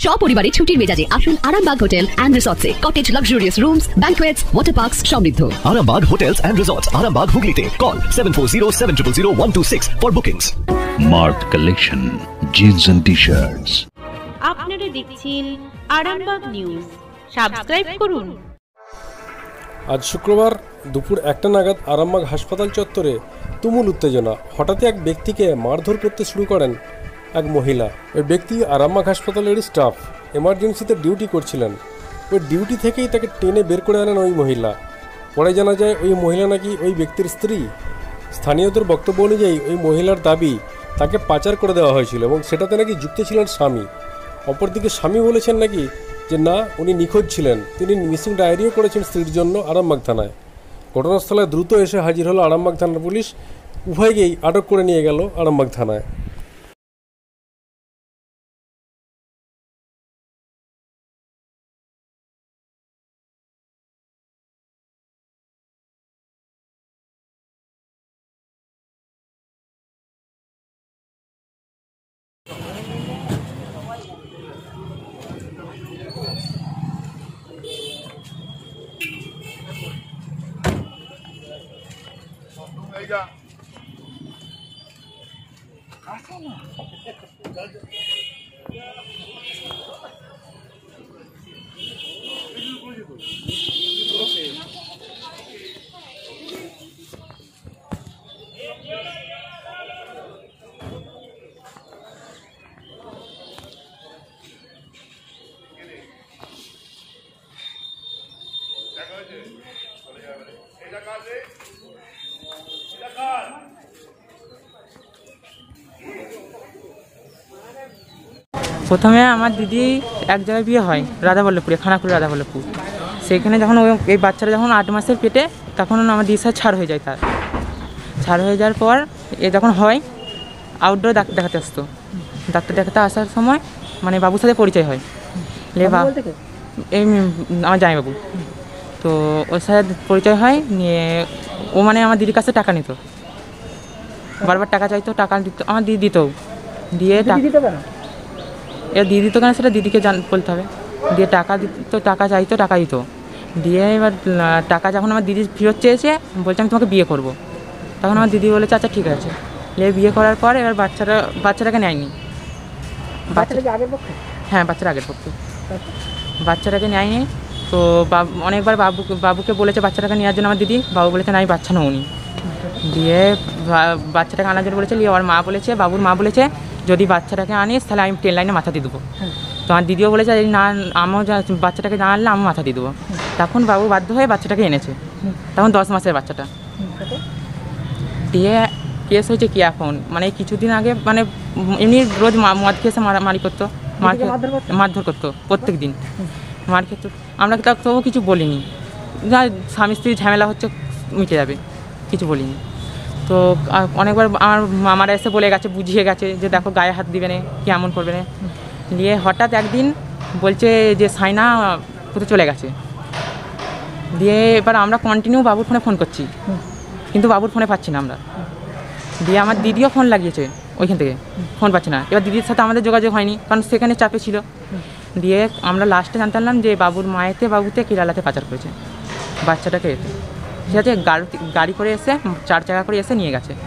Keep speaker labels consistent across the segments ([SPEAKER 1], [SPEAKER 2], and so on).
[SPEAKER 1] সপরিবারে ছুটির মেজাজে আসুন আরামবাগ হোটেল অ্যান্ড রিসর্টসে। Cottage, luxurious rooms, banquets, water parks সমৃদ্ধ।
[SPEAKER 2] Arambag Hotels and Resorts, Arambag Hooghly. Call 7407000126 for bookings.
[SPEAKER 3] Mart Collection, jeans and t-shirts.
[SPEAKER 4] আপনারা দেখছেন আরামবাগ নিউজ, সাবস্ক্রাইব করুন।
[SPEAKER 5] আজ শুক্রবার দুপুর 1টা নাগাদ আরামবাগ হাসপাতাল চত্বরে তুমুল উত্তেজনা। হঠাৎ এক ব্যক্তিকে মারধর করতে শুরু করেন এক মহিলা। ওই ব্যক্তি আরামবাগ হাসপাতালেরই স্টাফ, এমার্জেন্সিতে ডিউটি করছিলেন। ওই ডিউটি থেকেই তাকে টেনে বের করে আনেন ওই মহিলা। পরে জানা যায় ওই মহিলা নাকি ওই ব্যক্তির স্ত্রী। স্থানীয়দের বক্তব্য অনুযায়ী ওই মহিলার দাবি তাকে পাচার করে দেওয়া হয়েছিল এবং সেটাতে নাকি যুক্ত ছিলেন স্বামী। অপরদিকে স্বামী বলেছেন নাকি যে না, উনি নিখোঁজ ছিলেন। তিনি মিসিং ডায়েরিও করেছেন স্ত্রীর জন্য আরামবাগ থানায়। ঘটনাস্থলে দ্রুত এসে হাজির হলো আরামবাগ থানার পুলিশ। উভয়কেই আটক করে নিয়ে গেল আরামবাগ থানায়।
[SPEAKER 6] প্রথমে আমার দিদি এক জায়গায় বিয়ে হয় রাধাবল্লভপুরে, খানাকুল রাধাবল্লভপুর। সেখানে যখন এই বাচ্চারা যখন 8 মাসের পেটে, তখন আমার দিদির সাথে ছাড় হয়ে যায়। তার ছাড় হয়ে যাওয়ার পর এ যখন হয় আউটডোরে ডাক্তার দেখাতে আসতো। ডাক্তার দেখাতে আসার সময় মানে বাবুর সাথে পরিচয় হয়। এই আমার জামাইবাবু, তো ওর সাথে পরিচয় হয়। নিয়ে ও মানে আমার দিদির কাছে টাকা নিত, বারবার টাকা চাইতো, টাকা দিত, আমার দিদি দিত। দিয়ে এবার দিদি তো কেন সেটা দিদিকে বলতে হবে। দিয়ে টাকা দিত, টাকা চাইতো, টাকা দিত। দিয়ে এবার টাকা যখন আমার দিদি ফেরত চেয়েছে, বলছে আমি তোমাকে বিয়ে করবো। তখন আমার দিদি বলেছে আচ্ছা ঠিক আছে। বিয়ে করার পর এবার বাচ্চাটাকে নেয়নি। হ্যাঁ, বাচ্চার আগের পক্ষে বাচ্চাটাকে নেয়নি। তো অনেকবার বাবুকে বলেছে বাচ্চাটাকে নেওয়ার জন্য আমার দিদি। বাবু বলেছে না, আমি বাচ্চা নৌনি। দিয়ে বাচ্চাটাকে আনার জন্য বলেছে। আমার মা বলেছে, বাবুর মা বলেছে যদি বাচ্চাটাকে আনিস তাহলে আমি ট্রেন লাইনে মাথা দিয়ে দেবো। তো আমার দিদিও বলেছে না, আমিও বাচ্চাটাকে না আনলে আমি মাথা দিয়ে দেবো। তখন বাবু বাধ্য হয়ে বাচ্চাটাকে এনেছে। তখন 10 মাসের বাচ্চাটা। দিয়ে কেস হয়েছে কি এখন, মানে কিছুদিন আগে মানে এমনি রোজ মদ খেয়ে এসে মারামারি করতো, মারধর করতো প্রত্যেক দিন। মার খেত, আমরা তবু কিছু বলিনি। যা স্বামী স্ত্রী ঝামেলা হচ্ছে মিটে যাবে, কিছু বলিনি। তো অনেকবার আমার মামারা এসে বলে গেছে, বুঝিয়ে গেছে যে দেখো গায়ে হাত দিবে না, কেমন করবে না। দিয়ে হঠাৎ একদিন বলছে যে সাইনা কোথাও চলে গেছে। দিয়ে এবার আমরা কন্টিনিউ বাবুর ফোনে ফোন করছি, কিন্তু বাবুর ফোনে পাচ্ছি না আমরা। দিয়ে আমার দিদিও ফোন লাগিয়েছে ওইখান থেকে, ফোন পাচ্ছি না। এবার দিদির সাথে আমাদের যোগাযোগ হয়নি, কারণ সেখানে চাপে ছিল। দিয়ে আমরা লাস্টে জানতে পারলাম যে বাবুর মায়েতে বাবুতে কেরালাতে পাচার করেছে বাচ্চাটাকে। ঠিক আছে, গাড়ি করে এসে 4 চাকা করে এসে নিয়ে গেছে।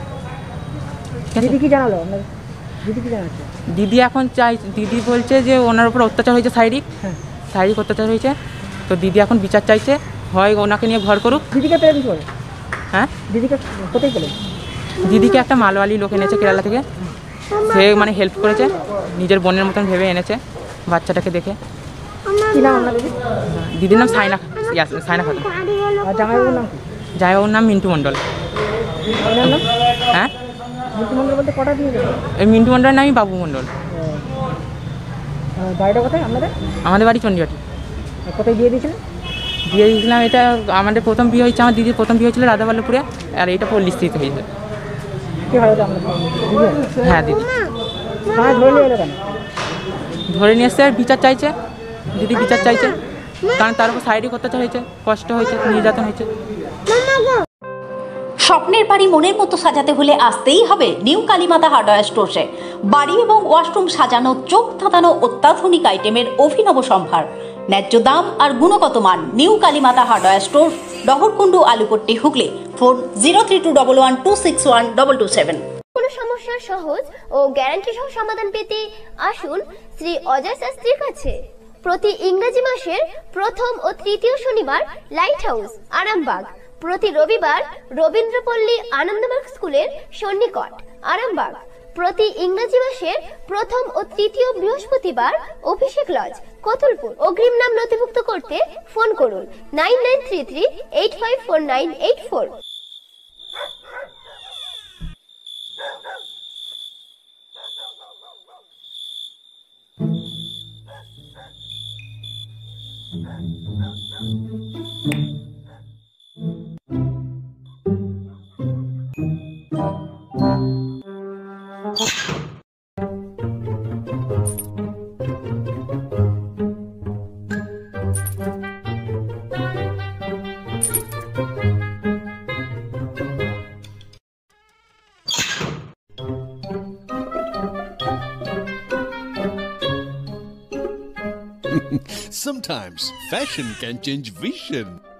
[SPEAKER 6] দিদি এখন দিদি বলছে যে ওনার উপর অত্যাচার হয়েছে, শারীরিক অত্যাচার হয়েছে। তো দিদি এখন বিচার চাইছে, হয় ওনাকে নিয়ে ঘর করুক। হ্যাঁ, দিদিকে একটা মালওয়ালি লোক এনেছে কেরালা থেকে। সে মানে হেল্প করেছে, নিজের বোনের মতন ভেবে এনেছে বাচ্চাটাকে দেখে। দিদির নাম সাইনা খাতুন। জামাইবাবুর নাম মিন্টু মণ্ডল। হ্যাঁ, মিন্টু মণ্ডলের নামই বাবু মণ্ডল। আমাদের বাড়ি চণ্ডীবাটি।
[SPEAKER 7] কোথায় বিয়ে দিয়েছিলেন?
[SPEAKER 6] বিয়ে দিয়েছিলাম, এটা আমাদের প্রথম বিয়ে হয়েছে, আমার দিদির প্রথম বিয়ে হয়েছিল রাধাবল্লভপুরে, আর এইটা পল্লীস্থিত হয়েছে। হ্যাঁ, দিদি ধরে নিয়ে এসছে, বিচার চাইছে। দিদি বিচার চাইছে, কারণ তার উপর শারীরিক অত্যাচার হয়েছে, কষ্ট হয়েছে, নির্যাতন হয়েছে।
[SPEAKER 7] স্বপ্নের বাড়ি মনের মতো সাজাতে হলে আসতেই হবে নিউ কালীমাতা হার্ডওয়্যার স্টোরসে। বাড়ি এবং ওয়াশরুম সাজানো, চোখ ধাঁধানো অত্যাধুনিক আইটেমের অভিনব সম্ভার, ন্যায্য দাম আর গুণগত মান। New Kalimata hardware store, Dahorkundu, Aluppatti, Hooghly. Phone 0321126127।
[SPEAKER 8] কোনো সমস্যার সহজ ও গ্যারান্টি সহ সমাধান পেতে আসুন শ্রী অজয় শাস্ত্রীর কাছে। প্রতি ইংরেজি মাসের প্রথম ও তৃতীয় শনিবার লাইট হাউস, আরামবাগ। প্রতি রবিবার রবীন্দ্রপল্লী আনন্দমার্গ স্কুলের সন্নিকট, আরামবাগ। প্রতি ইংরেজি মাসের প্রথম ও তৃতীয় বৃহস্পতিবার অভিষেক লজ, কতুলপুর। অগ্রিম নাম নথিভুক্ত করতে ফোন করুন 9933854984।
[SPEAKER 9] Sometimes fashion can change vision.